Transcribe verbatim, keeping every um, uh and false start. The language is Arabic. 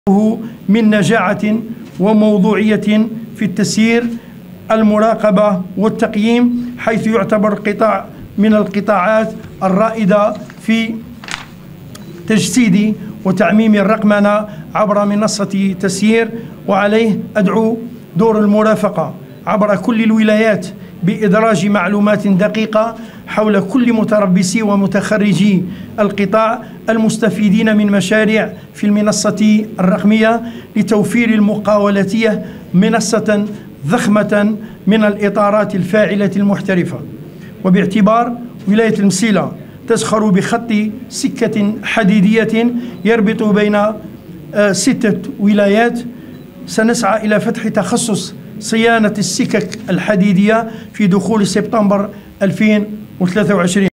من نجاعة وموضوعية في التسيير، المراقبة والتقييم، حيث يعتبر قطاع من القطاعات الرائدة في تجسيد وتعميم الرقمنة عبر منصة تسيير. وعليه أدعو دور المرافقة عبر كل الولايات بإدراج معلومات دقيقة حول كل متربصي ومتخرجي القطاع المستفيدين من مشاريع في المنصة الرقمية لتوفير المقاولاتية منصة ضخمة من الإطارات الفاعلة المحترفة. وباعتبار ولاية المسيلة تزخر بخط سكة حديدية يربط بين ستة ولايات، سنسعى إلى فتح تخصص صيانة السكك الحديدية في دخول سبتمبر ألفين وثلاثة وعشرين.